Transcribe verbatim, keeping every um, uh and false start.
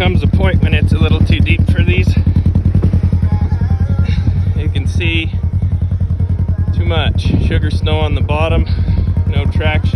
comes a point when it's a little too deep for these. You can see too much sugar snow on the bottom, no traction.